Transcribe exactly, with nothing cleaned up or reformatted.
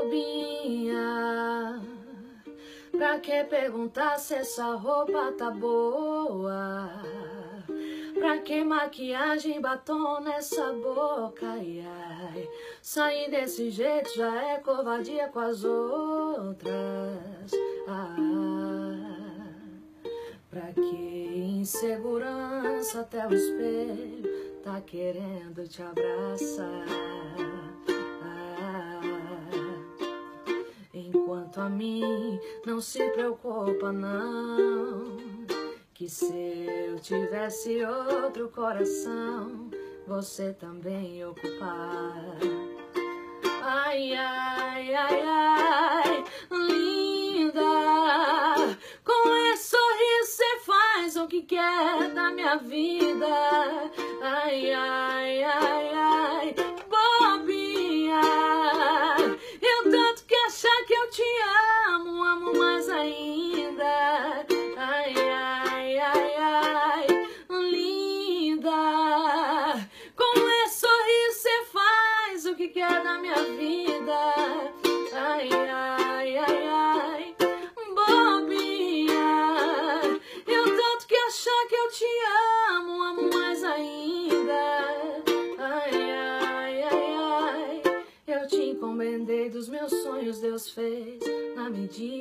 bobinha, pra que perguntar se essa roupa tá boa? Pra que maquiagem, batom nessa boca? Ai, ai. Sair desse jeito já é covardia com as outras. Ah, pra que insegurança até o espelho tá querendo te abraçar? Ah, enquanto a mim não se preocupa não, que se eu tivesse outro coração, você também ia ocupar. Ai, ai, ai, ai, linda, com esse sorriso você faz o que quer da minha vida. Ai, ai, ai, ai, bobinha, eu tanto que achar que eu te amo, amo mais ainda. Ai, ai, ai, ai, linda, com esse sorriso você faz o que quer da minha vida. Ai, ai, ai, ai, bobinha, eu tanto que achar que eu te amo, amo mais ainda. Ai, ai, ai, ai, eu te encomendei dos meus sonhos, Deus fez na medida